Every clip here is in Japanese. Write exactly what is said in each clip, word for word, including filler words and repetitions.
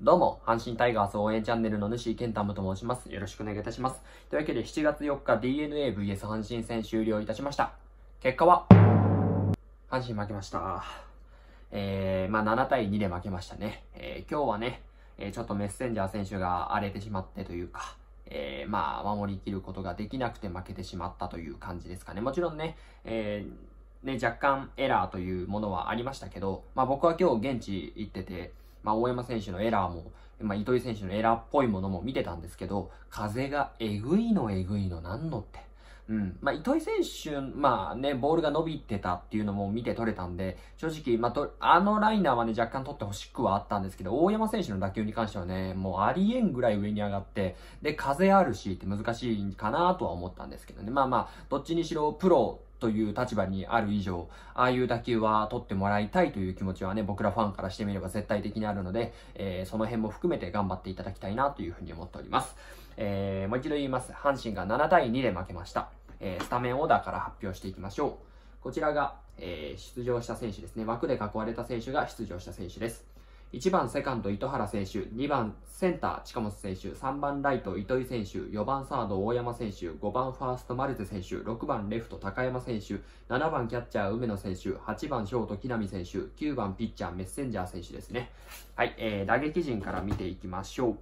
どうも、阪神タイガース応援チャンネルの主健太と申します。よろしくお願いいたします。というわけでしちがつよっか ディーエヌエーブイエス 阪神戦終了いたしました。結果は、阪神負けました。えー、まあななたいにで負けましたね。えー、今日はね、えー、ちょっとメッセンジャー選手が荒れてしまってというか、えー、まあ守りきることができなくて負けてしまったという感じですかね。もちろんね、えー、ね、若干エラーというものはありましたけど、まあ僕は今日現地行ってて、まあ大山選手のエラーも、まあ糸井選手のエラーっぽいものも見てたんですけど、風がえぐいのえぐいのなんのって。うん。まあ糸井選手、まあね、ボールが伸びてたっていうのも見て取れたんで、正直、まあと、あのライナーはね、若干取ってほしくはあったんですけど、大山選手の打球に関してはね、もうありえんぐらい上に上がって、で、風あるしって難しいかなとは思ったんですけどね。まあまあ、どっちにしろプロ、という立場にある以上、ああいう打球は取ってもらいたいという気持ちはね、僕らファンからしてみれば絶対的にあるので、えー、その辺も含めて頑張っていただきたいなというふうに思っております。えー、もう一度言います。阪神がななたいにで負けました。えー、スタメンオーダーから発表していきましょう。こちらが、えー、出場した選手ですね。枠で囲われた選手が出場した選手です。いちばんセカンド糸原選手、にばんセンター近本選手、さんばんライト糸井選手、よばんサード大山選手、ごばんファーストマルテ選手、ろくばんレフト高山選手、ななばんキャッチャー梅野選手、はちばんショート木浪選手、きゅうばんピッチャーメッセンジャー選手ですね。はい、えー、打撃陣から見ていきましょう。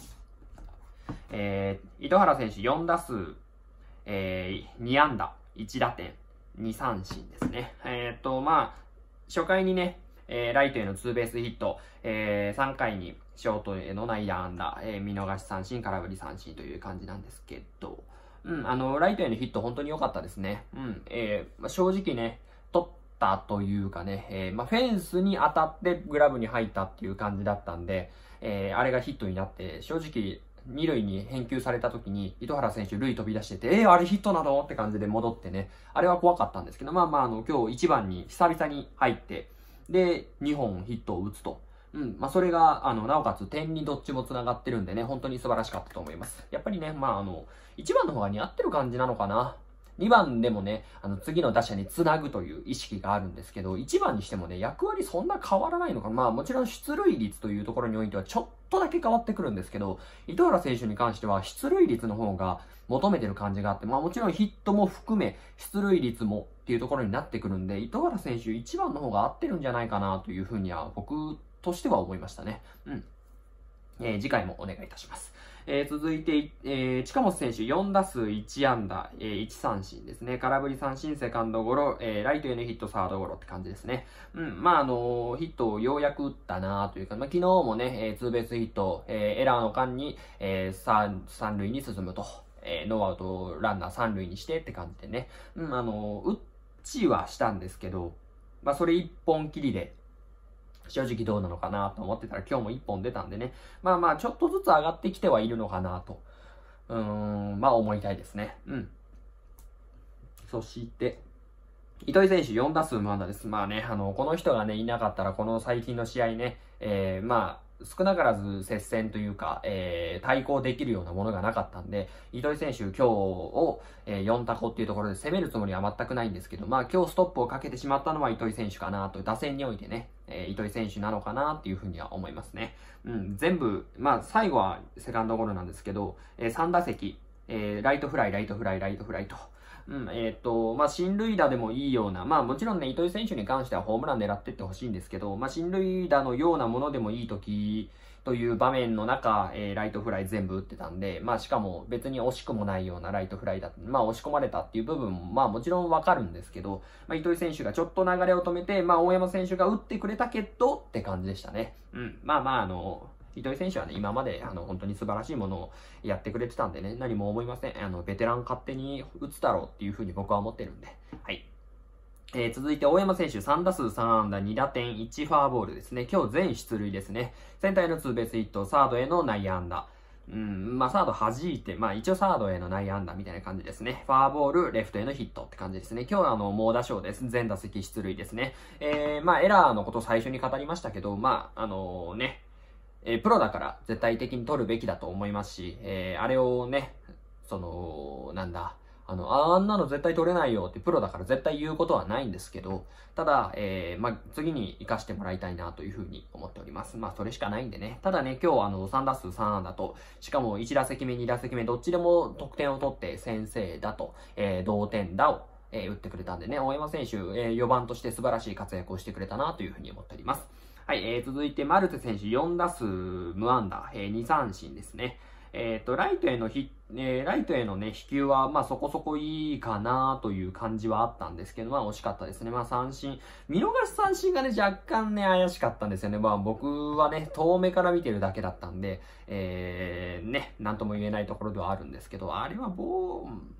えー、糸原選手よんだすう、えー、にあんだ、いちだてん、にさんしんですね。えーっと、まあ、初回にね、えー、ライトへのツーベースヒット、えー、さんかいにショートへの内野安打、えー、見逃し三振、空振り三振という感じなんですけど、うん、あの、ライトへのヒット本当に良かったですね。うん、えー、まあ、正直ね、取ったというかね、えー、まあ、フェンスに当たってグラブに入ったっていう感じだったんで、えー、あれがヒットになって、正直、二塁に返球された時に、糸原選手塁飛び出してて、えー、あれヒットなのって感じで戻ってね、あれは怖かったんですけど、まあまあ、あの、今日いちばんに久々に入って、で、にほんヒットを打つと。うん。まあ、それが、あの、なおかつ点にどっちも繋がってるんでね、本当に素晴らしかったと思います。やっぱりね、まあ、あの、いちばんの方が似合ってる感じなのかな。にばんでもね、あの、次の打者に繋ぐという意識があるんですけど、いちばんにしてもね、役割そんな変わらないのかな。まあ、もちろん出塁率というところにおいてはちょっとだけ変わってくるんですけど、糸原選手に関しては出塁率の方が求めてる感じがあって、まあもちろんヒットも含め、出塁率もっていうところになってくるんで、糸原選手いちばんの方が合ってるんじゃないかなというふうには僕としては思いましたね。うん。えー、次回もお願いいたします。えー、続いて、えー、近本選手よんだすういちあんだ、えー、いちさんしんですね。空振り三振、セカンドゴロ、えー、ライトへのヒット、サードゴロって感じですね。うん、まあ、あのー、ヒットをようやく打ったなというか、まあ、昨日もね、えー、ツーベースヒット、えー、エラーの間に、えー、三、三塁に進むと、えー、ノーアウトランナー三塁にしてって感じでね。うん、あのー、打ちはしたんですけど、まあ、それ一本きりで、正直どうなのかなと思ってたら今日も一本出たんでね。まあまあちょっとずつ上がってきてはいるのかなと。うーん、まあ思いたいですね。うん。そして、糸井選手よんだすう無安打です。まあね、あの、この人がね、いなかったらこの最近の試合ね、えー、まあ、少なからず接戦というか、えー、対抗できるようなものがなかったんで、糸井選手今日を、えー、よんタコっていうところで攻めるつもりは全くないんですけど、まあ今日ストップをかけてしまったのは糸井選手かなと、打線においてね、えー、糸井選手なのかなっていうふうには思いますね。うん、全部、まあ最後はセカンドゴロなんですけど、えー、さんだせき、えー、ライトフライ、ライトフライ、ライトフライと、うん、えっと、まあ、進塁打でもいいような、まあ、もちろんね、糸井選手に関してはホームラン狙ってってほしいんですけど、まあ、進塁打のようなものでもいい時という場面の中、えー、ライトフライ全部打ってたんで、まあ、しかも別に惜しくもないようなライトフライだった。まあ、押し込まれたっていう部分も、まあ、もちろんわかるんですけど、まあ、糸井選手がちょっと流れを止めて、まあ、大山選手が打ってくれたけど、って感じでしたね。うん。まあまあ、あの、糸井選手はね、今まで、あの、本当に素晴らしいものをやってくれてたんでね、何も思いません。あの、ベテラン勝手に打つだろうっていう風に僕は思ってるんで。はい。えー、続いて、大山選手さんだすうさんあんだにだてんいちフォアボールですね。今日全出塁ですね。センターへのツーベースヒット、サードへの内野安打。うん、まあ、サード弾いて、まあ、一応サードへの内野安打みたいな感じですね。フォアボール、レフトへのヒットって感じですね。今日はあの、猛打賞です。全打席出塁ですね。えー、まあ、エラーのこと最初に語りましたけど、まあ、あのー、ね、えー、プロだから絶対的に取るべきだと思いますし、えー、あれをね、その、なんだ、 あの、あんなの絶対取れないよってプロだから絶対言うことはないんですけど、ただ、えー、まあ、次に活かしてもらいたいなというふうに思っております。まあ、それしかないんでね。ただね、今日あの、さん打数さん安打と、しかもいち打席目、に打席目、どっちでも得点を取って先制だと、えー、同点打を、えー、打ってくれたんでね、大山選手、えー、よばんとして素晴らしい活躍をしてくれたなというふうに思っております。はい、えー、続いて、マルテ選手よん打数無安打、えー、に三振ですね。えっと、ライトへのひ、えー、ライトへのね、飛球は、まあ、そこそこいいかなという感じはあったんですけど、まあ、惜しかったですね。まあ、三振、見逃し三振がね、若干ね、怪しかったんですよね。まあ、僕はね、遠目から見てるだけだったんで、えー、ね、なんとも言えないところではあるんですけど、あれはもう、うん、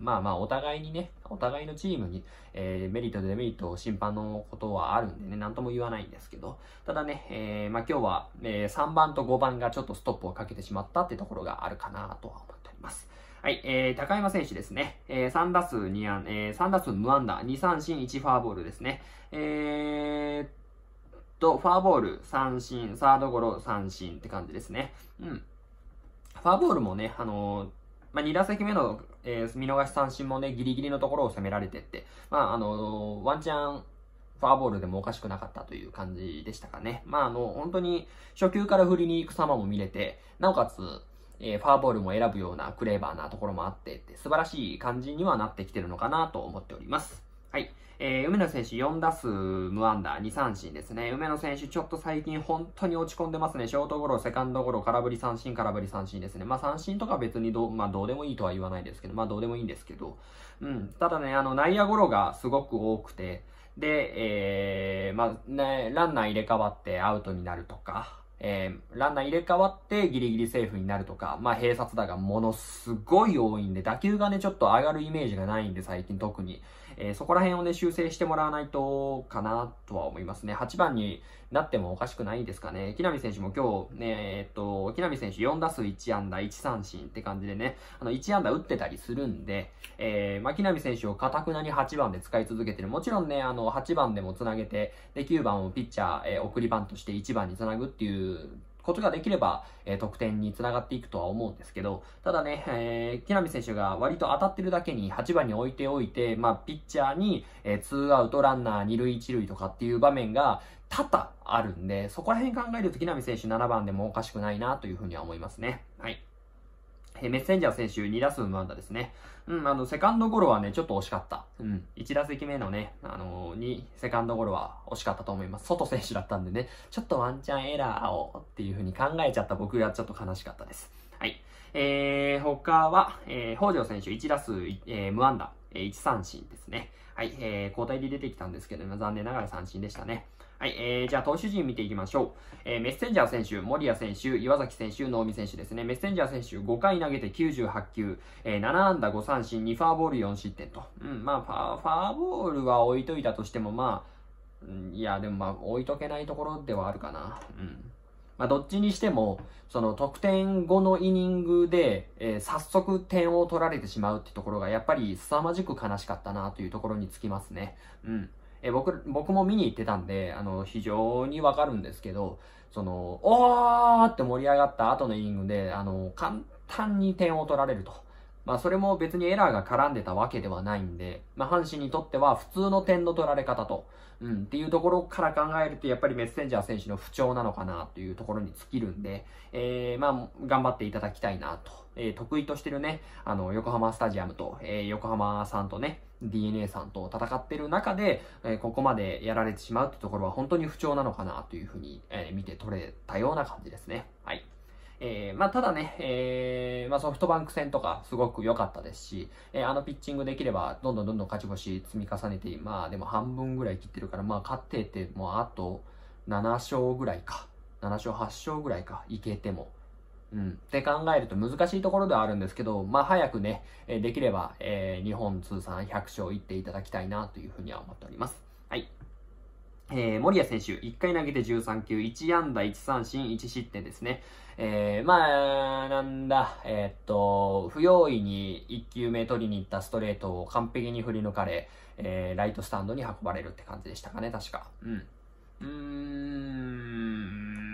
まあまあ、お互いにね、お互いのチームに、えー、メリットとデメリット、審判のことはあるんでね、なんとも言わないんですけど、ただね、えー、まあ今日は、えー、さんばんとごばんがちょっとストップをかけてしまったってところがあるかなとは思っております。はい、えー、高山選手ですね。えー、さん打数に安、えー、さん打数無安打、に三振、いちフォアボールですね。えーと、フォアボール、三振、サードゴロ、三振って感じですね。うん。フォアボールもね、あのー、まあ、に打席目の、えー、見逃し三振もね、ギリギリのところを攻められてって、まあ、あのー、ワンチャン、フォアボールでもおかしくなかったという感じでしたかね。まあ、あの、本当に初球から振りに行く様も見れて、なおかつ、えー、フォアボールも選ぶようなクレーバーなところもあってって、素晴らしい感じにはなってきてるのかなと思っております。はい。えー、梅野選手よん打数無安打、に三振ですね。梅野選手ちょっと最近本当に落ち込んでますね。ショートゴロ、セカンドゴロ、空振り三振、空振り三振ですね。まあ三振とか別にどう、まあどうでもいいとは言わないですけど、まあどうでもいいんですけど、うん。ただね、あの内野ゴロがすごく多くて、で、えー、まあね、ランナー入れ替わってアウトになるとか、えー、ランナー入れ替わってギリギリセーフになるとか、まあ併殺打がものすごい多いんで、打球がね、ちょっと上がるイメージがないんで、最近特に。えー、そこら辺をね、修正してもらわないと、かな、とは思いますね。はちばんになってもおかしくないですかね。木浪選手も今日ね、えー、っと、木浪選手よん打数いち安打、いち三振って感じでね、あの、いち安打打ってたりするんで、えー、まあ、木浪選手を堅くなにはちばんで使い続けてる。もちろんね、あの、はちばんでも繋げて、で、きゅうばんをピッチャー、えー、送りバントしていちばんに繋ぐっていう、ことができれば、えー、得点につながっていくとは思うんですけど、ただね、えー、木浪選手が割と当たってるだけにはちばんに置いておいて、まあ、ピッチャーに、えー、ツーアウトランナーに塁いち塁とかっていう場面が多々あるんで、そこら辺考えると木浪選手ななばんでもおかしくないなというふうには思いますね。はい。えー、メッセンジャー選手に打数無安打ですね。うん、あの、セカンドゴロはね、ちょっと惜しかった。うん。いち打席目のね、あのー、に、セカンドゴロは惜しかったと思います。外選手だったんでね、ちょっとワンチャンエラーをっていう風に考えちゃった僕がちょっと悲しかったです。はい。えー、他は、えー、北条選手いち打数、えー、無安打、えー、いち三振ですね。はい、えー、交代で出てきたんですけど、残念ながら三振でしたね。はい、えー、じゃあ投手陣見ていきましょう。えー、メッセンジャー選手、森谷選手、岩崎選手、能見選手ですね。メッセンジャー選手ごかい投げてきゅうじゅうはち球、えー、なな安打ご三振、にフォアボールよん失点と。うん、まあファ、ファーボールは置いといたとしても、まあ、うん、いや、でもまあ、置いとけないところではあるかな。うん。まあ、どっちにしても、その得点後のイニングで、えー、早速点を取られてしまうってところが、やっぱり凄まじく悲しかったなというところにつきますね。うん。えー、僕、僕も見に行ってたんで、あの、非常にわかるんですけど、その、おーって盛り上がった後のイニングで、あの、簡単に点を取られると。まあそれも別にエラーが絡んでたわけではないんで、まあ阪神にとっては普通の点の取られ方と、うん、っていうところから考えるとやっぱりメッセンジャー選手の不調なのかなというところに尽きるんで、えー、まあ頑張っていただきたいなと。えー、得意としてるね、あの、横浜スタジアムと、えー、横浜さんとね、ディーエヌエー さんと戦ってる中で、えー、ここまでやられてしまうってところは本当に不調なのかなというふうに、えー、見て取れたような感じですね。はい。えー、まあ、ただね、えー、まあ、ソフトバンク戦とかすごく良かったですし、えー、あのピッチングできれば、どんどんどんどん勝ち星積み重ねて、まあ、でも半分ぐらい切ってるから、まあ、勝ってってもうあとなな勝ぐらいか。なな勝はち勝ぐらいか。いけても。うん。って考えると難しいところではあるんですけど、まあ、早くね、えー、できれば、えー、日本通算ひゃく勝いっていただきたいなというふうには思っております。はい。えー、森谷選手、いっかい投げてじゅうさん球、いち安打いち三振いち失点ですね。えー、まあ、なんだ、えー、っと、不用意にいっ球目取りに行ったストレートを完璧に振り抜かれ、えー、ライトスタンドに運ばれるって感じでしたかね、確か。うん。うーん、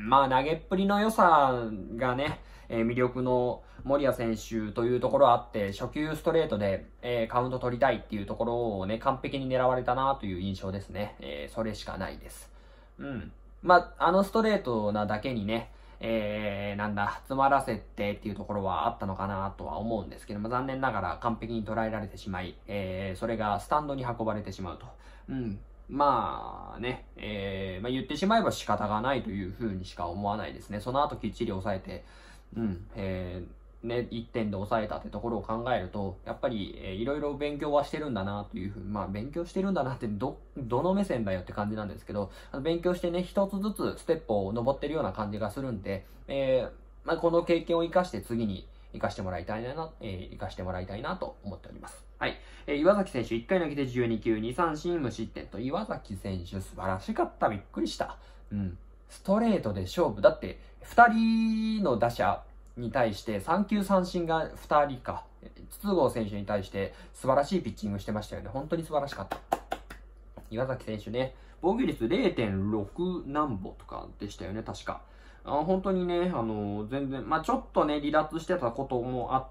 まあ投げっぷりの良さがね、えー、魅力の森谷選手というところあって、初球ストレートで、えー、カウント取りたいっていうところをね、完璧に狙われたなという印象ですね。えー、それしかないです。うん。まあ、あのストレートなだけにね、えー、なんだ、詰まらせてっていうところはあったのかなとは思うんですけども、残念ながら完璧に捉えられてしまい、えー、それがスタンドに運ばれてしまうと。うん。まあね、えー、まあ言ってしまえば仕方がないというふうにしか思わないですね。その後きっちり抑えて、うん、えー、ね、いってんで抑えたってところを考えると、やっぱり、えー、いろいろ勉強はしてるんだなというふうに、まあ勉強してるんだなってど、どの目線だよって感じなんですけど、勉強してね、一つずつステップを登ってるような感じがするんで、えー、まあこの経験を活かして次に活かしてもらいたいな、えー、活かしてもらいたいなと思っております。はい。えー、岩崎選手、いっかい投げてじゅうにきゅう、に三振、無失点と、岩崎選手素晴らしかった。びっくりした。うん。ストレートで勝負。だって、ふたりの打者に対してさんきゅう三振がふたりか。筒香選手に対して素晴らしいピッチングしてましたよね。本当に素晴らしかった。岩崎選手ね、防御率 れいてんろく 何歩とかでしたよね、確か。あ本当にね、あのー、全然、まあ、ちょっとね、離脱してたこともあって、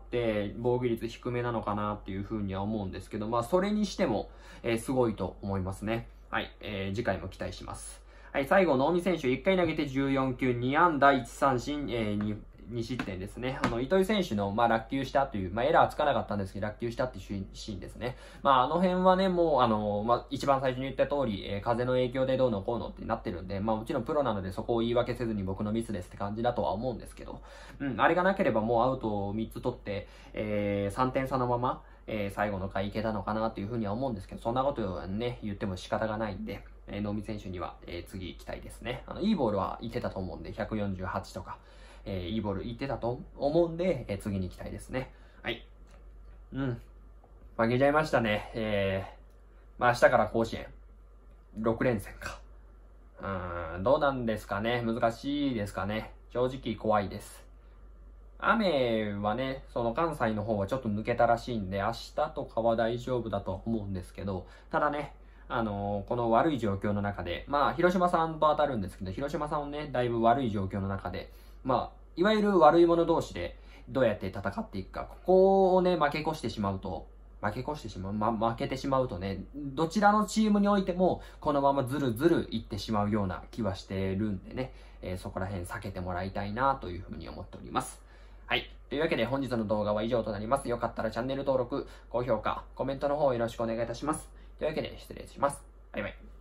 防御率低めなのかなっていうふうには思うんですけど、まあ、それにしても、えー、すごいと思いますね。はい、えー、次回も期待します。はい、最後、能見選手、いっかい投げてじゅうよんきゅう、に安打いち三振、えー、2、に失点ですね。あの、糸井選手の、まあ、落球したという、まあ、エラーつかなかったんですけど、落球したっていうシーンですね。まあ、あの辺はね、もう、あの、まあ、一番最初に言った通り、えー、風の影響でどうのこうのってなってるんで、まあ、もちろんプロなのでそこを言い訳せずに僕のミスですって感じだとは思うんですけど、うん、あれがなければもうアウトをみっつ取って、えー、さんてん差のまま、えー、最後の回いけたのかなというふうには思うんですけど、そんなことはね、言っても仕方がないんで、えー、能見選手には、えー、次行きたいですね。あの、いいボールはいってたと思うんで、ひゃくよんじゅうはちとか、えー、いいボールいってたと思うんで、えー、次に行きたいですね。はい。うん。負けちゃいましたね。えー、まあ明日から甲子園。ろく連戦か。うーん、どうなんですかね。難しいですかね。正直怖いです。雨はね、その関西の方はちょっと抜けたらしいんで、明日とかは大丈夫だと思うんですけど、ただね、あのー、この悪い状況の中で、まあ、広島さんと当たるんですけど、広島さんをね、だいぶ悪い状況の中で、まあ、いわゆる悪い者同士でどうやって戦っていくか、ここをね、負け越してしまうと、負け越してしまう、ま、負けてしまうとね、どちらのチームにおいても、このままずるずるいってしまうような気はしてるんでね、えー、そこら辺避けてもらいたいなというふうに思っております。はい。というわけで本日の動画は以上となります。よかったらチャンネル登録、高評価、コメントの方よろしくお願いいたします。というわけで失礼します。バイバイ。